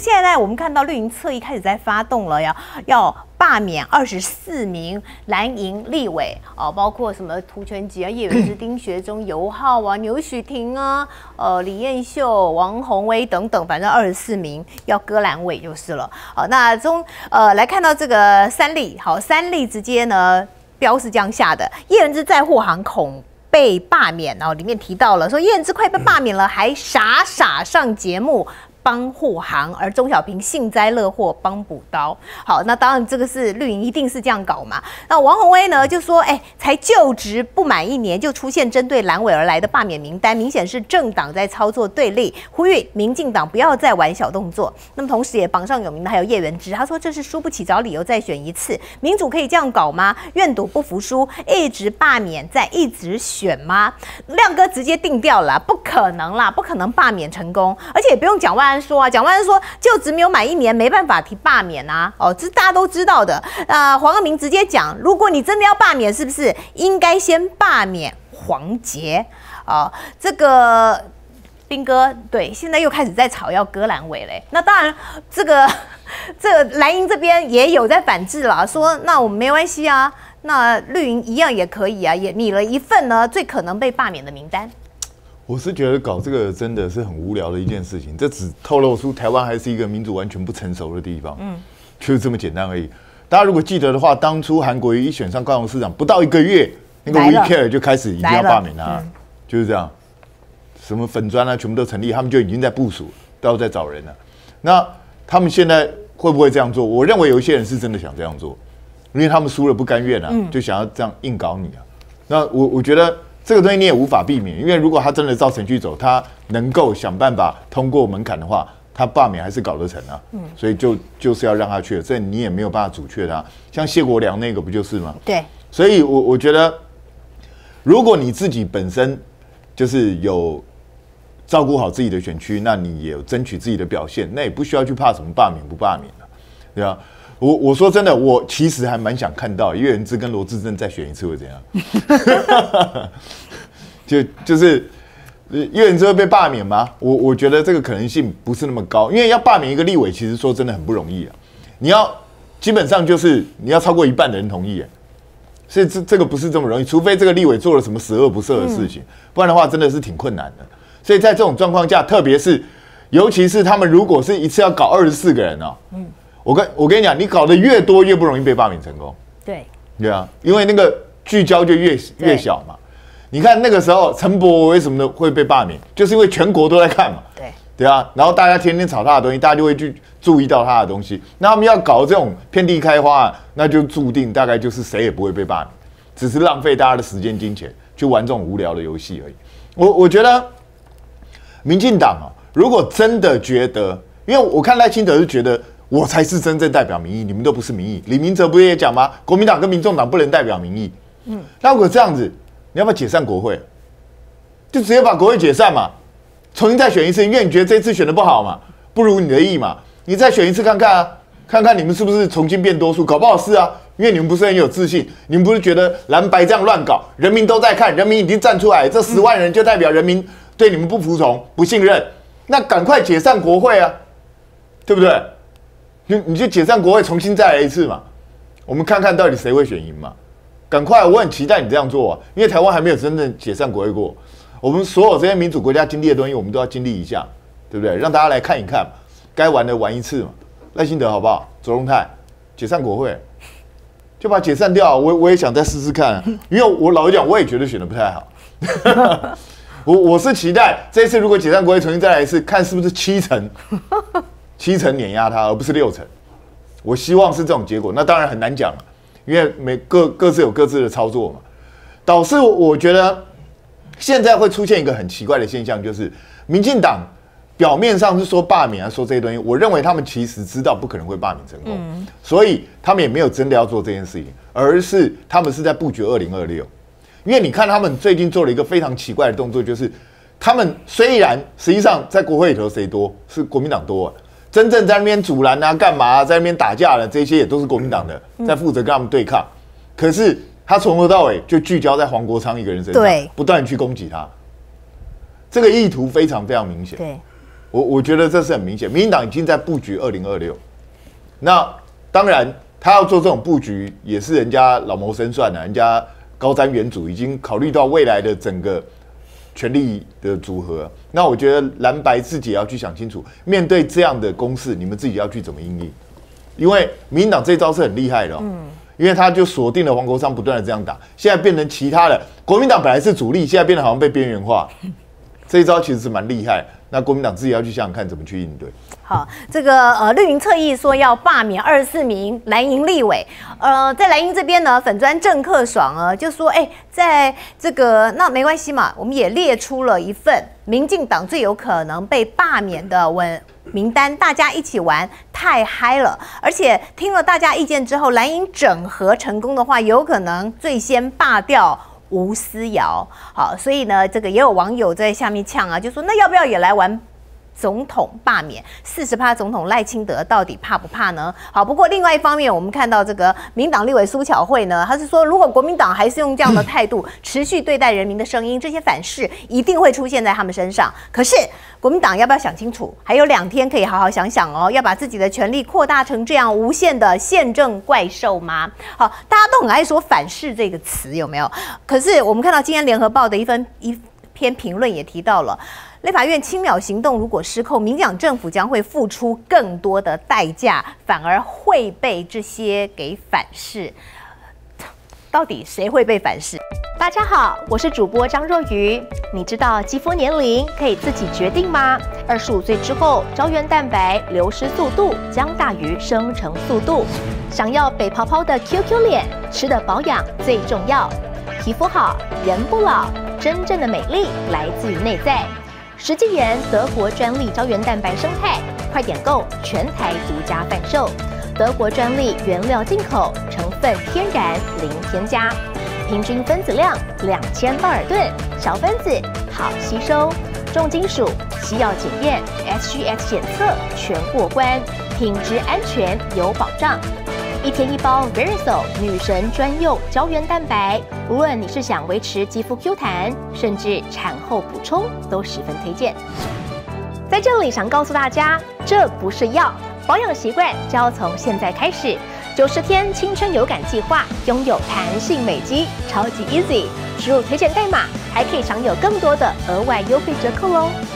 现在我们看到绿营侧翼开始在发动了，要罢免24名蓝营立委哦，包括什么涂全吉啊、叶元之、丁学忠、游浩啊、牛许婷啊、李彦秀、王宏威等等，反正24名要割蓝委就是了。好，那来看到这个三立，好，三立直接呢标是这样下的，叶元之在护航恐被罢免，然后里面提到了说叶元之快被罢免了，还傻傻上节目帮护航，而钟小平幸灾乐祸帮补刀。好，那当然这个是绿营一定是这样搞嘛。那王宏威呢就说，才就职不满1年就出现针对蓝委而来的罢免名单，明显是政党在操作对立，呼吁民进党不要再玩小动作。那么同时也榜上有名的还有叶元之，他说这是输不起找理由再选一次，民主可以这样搞吗？愿赌不服输，一直罢免再一直选吗？亮哥直接定调了，不可能啦，不可能罢免成功，而且也不用蒋万安说啊，蒋万安说就职没有满1年，没办法提罢免啊，这是大家都知道的。黄耀明直接讲，如果你真的要罢免，是不是应该先罢免黄捷？这个彬哥对，现在又开始在吵要割蓝委嘞。那当然，这个蓝营这边也有在反制了，说那我们没关系啊，那绿营一样也可以啊，也拟了一份呢最可能被罢免的名单。 我是觉得搞这个真的是很无聊的一件事情，这只透露出台湾还是一个民主完全不成熟的地方，就是这么简单而已。大家如果记得的话，当初韩国瑜一选上高雄市长，不到1个月，那个 WeCare 就开始已经要罢免他，就是这样，什么粉专啊，全部都成立，他们就已经在部署，都要在找人了。那他们现在会不会这样做？我认为有一些人是真的想这样做，因为他们输了不甘愿啊，就想要这样硬搞你啊。那我觉得。这个东西你也无法避免，因为如果他真的照程序走，他能够想办法通过门槛的话，他罢免还是搞得成啊。所以就是要让他去了，这你也没有办法阻却他。像谢国良那个不就是吗？ 对。 所以我觉得，如果你自己本身就是有照顾好自己的选区，那你也有争取自己的表现，那也不需要去怕什么罢免不罢免了，对吧？我说真的，我其实还蛮想看到叶元之跟罗致政再选一次会怎样？就是叶元之会被罢免吗？我觉得这个可能性不是那么高，因为要罢免一个立委，其实说真的很不容易啊。你要基本上就是你要超过1半的人同意，所以这个不是这么容易，除非这个立委做了什么十恶不赦的事情，不然的话真的是挺困难的。所以在这种状况下，特别是尤其是他们如果是一次要搞24个人啊，我跟你讲，你搞得越多越不容易被罢免成功。对啊，因为那个聚焦就越小嘛。你看那个时候陈柏为什么会被罢免，就是因为全国都在看嘛。对啊，然后大家天天炒他的东西，大家就会去注意到他的东西。那他们要搞这种遍地开花，那就注定大概就是谁也不会被罢免，只是浪费大家的时间金钱去玩这种无聊的游戏而已。我觉得民进党啊，如果真的觉得，因为我看赖清德是觉得。我才是真正代表民意，你们都不是民意。李明哲不是也讲吗？国民党跟民众党不能代表民意。那如果这样子，你要不要解散国会？就直接把国会解散嘛，重新再选一次。因为你觉得这次选的不好嘛，不如你的意嘛，你再选一次看看啊，看看你们是不是重新变多数，搞不好是啊。因为你们不是很有自信，你们不是觉得蓝白这样乱搞，人民都在看，人民已经站出来，这10万人就代表人民对你们不服从、不信任，那赶快解散国会啊，对不对？你就解散国会，重新再来一次嘛，我们看看到底谁会选赢嘛。赶快，我很期待你这样做啊，因为台湾还没有真正解散国会过。我们所有这些民主国家经历的东西，我们都要经历一下，对不对？让大家来看一看，该玩的玩一次嘛。赖清德好不好？左荣泰解散国会，就把它解散掉。我也想再试试看，因为我老实讲，我也觉得选的不太好。我是期待这一次如果解散国会，重新再来一次，看是不是7成碾压他，而不是6成。我希望是这种结果，那当然很难讲了，因为各自有各自的操作嘛。导致我觉得现在会出现一个很奇怪的现象，就是民进党表面上是说罢免啊，说这些东西，我认为他们其实知道不可能会罢免成功，所以他们也没有真的要做这件事情，而是他们是在布局2026。因为你看他们最近做了一个非常奇怪的动作，就是他们虽然实际上在国会里头谁多是国民党多啊。真正在那边阻拦啊、干嘛啊、在那边打架的这些也都是国民党的，在负责跟他们对抗。可是他从头到尾就聚焦在黄国昌一个人身上，不断去攻击他。这个意图非常非常明显。 我觉得这是很明显，民进党已经在布局2026。那当然，他要做这种布局，也是人家老谋深算了，人家高瞻远瞩，已经考虑到未来的整个权力的组合。那我觉得蓝白自己也要去想清楚，面对这样的攻势，你们自己要去怎么应对。因为民进党这招是很厉害的、因为他就锁定了黄国昌，不断的这样打，现在变成其他的国民党本来是主力，现在变得好像被边缘化，这一招其实是蛮厉害。那国民党自己要去想想看怎么去应对。 好，这个绿营侧翼说要罢免24名蓝营立委，在蓝营这边呢，粉专郑克爽就说，在这个那没关系嘛，我们也列出了一份民进党最有可能被罢免的名单，大家一起玩，太嗨了！而且听了大家意见之后，蓝营整合成功的话，有可能最先罢掉吴思瑶。好，所以呢，这个也有网友在下面呛啊，就说那要不要也来玩总统罢免？40%总统赖清德到底怕不怕呢？好，不过另外一方面，我们看到这个民党立委苏巧慧呢，他是说，如果国民党还是用这样的态度持续对待人民的声音，这些反噬一定会出现在他们身上。可是国民党要不要想清楚？还有2天可以好好想想哦，要把自己的权力扩大成这样无限的宪政怪兽吗？好，大家都很爱说反噬这个词，有没有？可是我们看到今天联合报的一篇评论也提到了。立法院轻秒行动如果失控，民进党政府将会付出更多的代价，反而会被这些给反噬。到底谁会被反噬？ 大家好，我是主播张若愚。你知道肌肤年龄可以自己决定吗？25岁之后，胶原蛋白流失速度将大于生成速度。想要北泡泡的 QQ 脸，吃的保养最重要。皮肤好，人不老，真正的美丽来自于内在。实际研德国专利胶原蛋白生态，快点购，全台独家贩售。德国专利原料进口，成分天然零添加，平均分子量2000巴尔顿，小分子好吸收，重金属西药检验 SGS 检测全过关，品质安全有保障。1天1包 Verisol 女神专用胶原蛋白，无论你是想维持肌肤 Q 弹，甚至产后补充，都十分推荐。在这里想告诉大家，这不是药，保养习惯就要从现在开始。90天青春有感计划，拥有弹性美肌，超级 easy。输入推荐代码，还可以享有更多的额外优惠折扣哦。